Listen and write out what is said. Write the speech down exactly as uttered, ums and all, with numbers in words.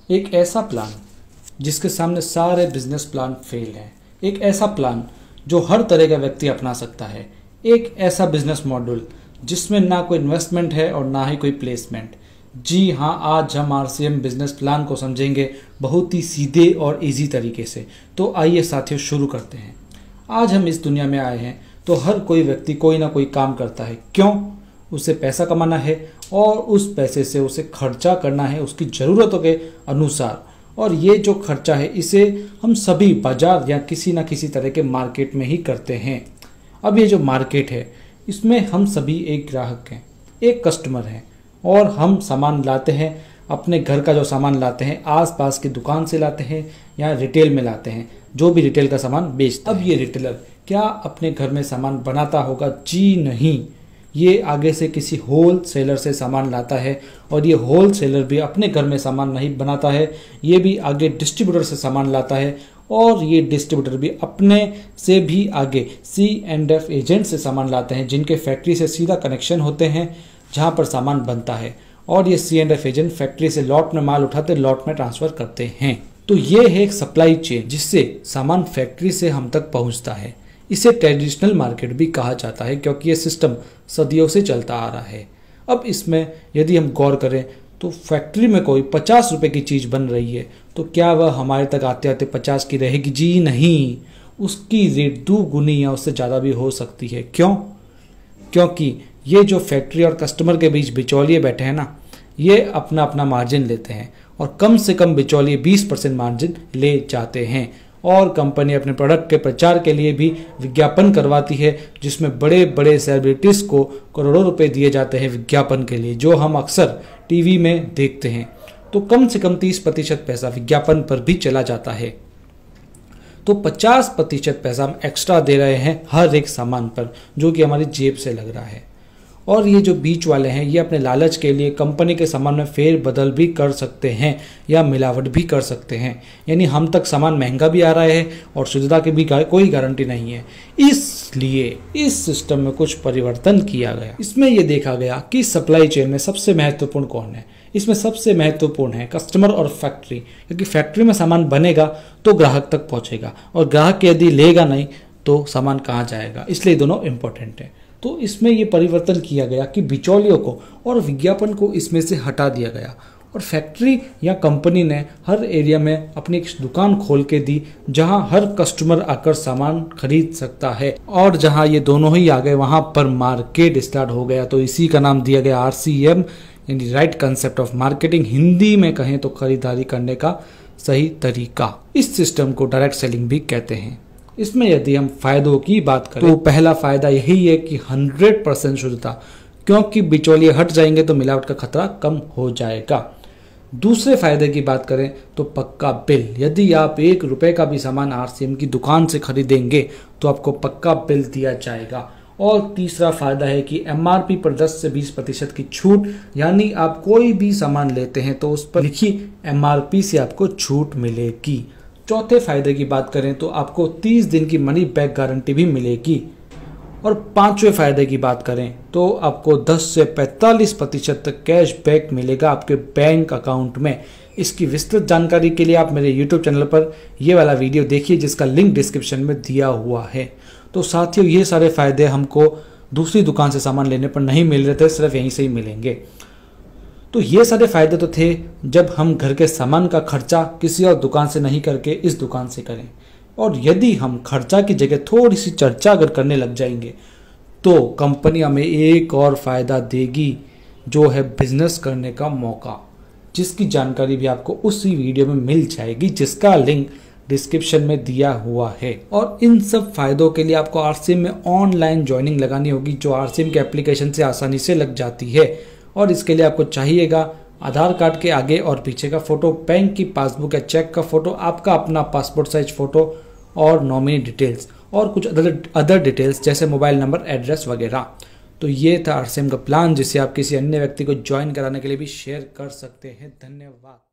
एक ऐसा प्लान जिसके सामने सारे बिजनेस प्लान फेल हैं, एक ऐसा प्लान जो हर तरह का व्यक्ति अपना सकता है, एक ऐसा बिजनेस मॉडल जिसमें ना कोई इन्वेस्टमेंट है और ना ही कोई प्लेसमेंट। जी हाँ, आज हम आरसीएम बिजनेस प्लान को समझेंगे बहुत ही सीधे और इजी तरीके से। तो आइए साथियों शुरू करते हैं। आज हम इस दुनिया में आए हैं तो हर कोई व्यक्ति कोई ना कोई काम करता है। क्यों? उसे पैसा कमाना है और उस पैसे से उसे खर्चा करना है उसकी ज़रूरतों के अनुसार। और ये जो खर्चा है इसे हम सभी बाजार या किसी ना किसी तरह के मार्केट में ही करते हैं। अब ये जो मार्केट है इसमें हम सभी एक ग्राहक हैं, एक कस्टमर हैं और हम सामान लाते हैं, अपने घर का जो सामान लाते हैं आसपास की दुकान से लाते हैं या रिटेल में लाते हैं, जो भी रिटेल का सामान बेचता है। अब ये रिटेलर क्या अपने घर में सामान बनाता होगा? जी नहीं, ये आगे से किसी होल सेलर से सामान लाता है और ये होल सेलर भी अपने घर में सामान नहीं बनाता है, ये भी आगे डिस्ट्रीब्यूटर से सामान लाता है और ये डिस्ट्रीब्यूटर भी अपने से भी आगे सी एंड एफ एजेंट से सामान लाते हैं, जिनके फैक्ट्री से सीधा कनेक्शन होते हैं जहाँ पर सामान बनता है। और ये C and F agent factory से लॉट में माल उठाते लॉट में ट्रांसफ़र करते हैं। तो ये है एक सप्लाई चेन जिससे सामान फैक्ट्री से हम तक पहुँचता है। इसे ट्रेडिशनल मार्केट भी कहा जाता है क्योंकि ये सिस्टम सदियों से चलता आ रहा है। अब इसमें यदि हम गौर करें तो फैक्ट्री में कोई पचास रुपए की चीज़ बन रही है तो क्या वह हमारे तक आते आते पचास की रहेगी? जी नहीं, उसकी रेट दो गुनी या उससे ज़्यादा भी हो सकती है। क्यों? क्योंकि ये जो फैक्ट्री और कस्टमर के बीच बिचौलिए बैठे हैं ना, ये अपना अपना मार्जिन लेते हैं और कम से कम बिचौलिए बीस परसेंट मार्जिन ले जाते हैं। और कंपनी अपने प्रोडक्ट के प्रचार के लिए भी विज्ञापन करवाती है जिसमें बड़े बड़े सेलिब्रिटीज़ को करोड़ों रुपए दिए जाते हैं विज्ञापन के लिए, जो हम अक्सर टीवी में देखते हैं। तो कम से कम तीस प्रतिशत पैसा विज्ञापन पर भी चला जाता है। तो पचास प्रतिशत पैसा हम एक्स्ट्रा दे रहे हैं हर एक सामान पर, जो कि हमारी जेब से लग रहा है। और ये जो बीच वाले हैं ये अपने लालच के लिए कंपनी के सामान में फेर बदल भी कर सकते हैं या मिलावट भी कर सकते हैं, यानी हम तक सामान महंगा भी आ रहा है और शुद्धता की भी कोई गारंटी नहीं है। इसलिए इस सिस्टम में कुछ परिवर्तन किया गया। इसमें यह देखा गया कि सप्लाई चेन में सबसे महत्वपूर्ण कौन है। इसमें सबसे महत्वपूर्ण है कस्टमर और फैक्ट्री, क्योंकि फैक्ट्री में सामान बनेगा तो ग्राहक तक पहुंचेगा और ग्राहक यदि लेगा नहीं तो सामान कहाँ जाएगा, इसलिए दोनों इंपॉर्टेंट है। तो इसमें ये परिवर्तन किया गया कि बिचौलियों को और विज्ञापन को इसमें से हटा दिया गया और फैक्ट्री या कंपनी ने हर एरिया में अपनी एक दुकान खोल के दी जहां हर कस्टमर आकर सामान खरीद सकता है। और जहां ये दोनों ही आ गए वहां पर मार्केट स्टार्ट हो गया। तो इसी का नाम दिया गया आरसीएम, यानी right concept of marketing. Hindi में कहें तो खरीदारी करने का सही तरीका। इस सिस्टम को डायरेक्ट सेलिंग भी कहते हैं। इसमें यदि हम फायदों की बात करें तो पहला फायदा यही है कि हंड्रेड परसेंट शुद्धता, क्योंकि बिचौलिए हट जाएंगे तो मिलावट का खतरा कम हो जाएगा। दूसरे फायदे की बात करें तो पक्का बिल। यदि आप एक रुपए का भी सामान आरसीएम की दुकान से खरीदेंगे तो आपको पक्का बिल दिया जाएगा। और तीसरा फायदा है कि एमआरपी पर दस से बीस प्रतिशत की छूट, यानी आप कोई भी सामान लेते हैं तो उस पर लिखी एमआरपी से आपको छूट मिलेगी। चौथे फायदे की बात करें तो आपको तीस दिन की मनी बैक गारंटी भी मिलेगी। और पांचवें फायदे की बात करें तो आपको दस से पैंतालीस प्रतिशत तक कैश बैक मिलेगा आपके बैंक अकाउंट में। इसकी विस्तृत जानकारी के लिए आप मेरे यूट्यूब चैनल पर ये वाला वीडियो देखिए जिसका लिंक डिस्क्रिप्शन में दिया हुआ है। तो साथियों, ये सारे फायदे हमको दूसरी दुकान से सामान लेने पर नहीं मिल रहे थे, सिर्फ यहीं से ही मिलेंगे। तो ये सारे फायदे तो थे जब हम घर के सामान का खर्चा किसी और दुकान से नहीं करके इस दुकान से करें। और यदि हम खर्चा की जगह थोड़ी सी चर्चा अगर करने लग जाएंगे तो कंपनी हमें एक और फायदा देगी, जो है बिजनेस करने का मौका, जिसकी जानकारी भी आपको उसी वीडियो में मिल जाएगी जिसका लिंक डिस्क्रिप्शन में दिया हुआ है। और इन सब फायदों के लिए आपको आरसीएम में ऑनलाइन ज्वाइनिंग लगानी होगी, जो आरसीएम के एप्लीकेशन से आसानी से लग जाती है। और इसके लिए आपको चाहिएगा आधार कार्ड के आगे और पीछे का फोटो, बैंक की पासबुक या चेक का फोटो, आपका अपना पासपोर्ट साइज फोटो और नॉमिनी डिटेल्स और कुछ अदर अदर डिटेल्स जैसे मोबाइल नंबर, एड्रेस वगैरह। तो ये था आरसीएम का प्लान, जिसे आप किसी अन्य व्यक्ति को ज्वाइन कराने के लिए भी शेयर कर सकते हैं। धन्यवाद।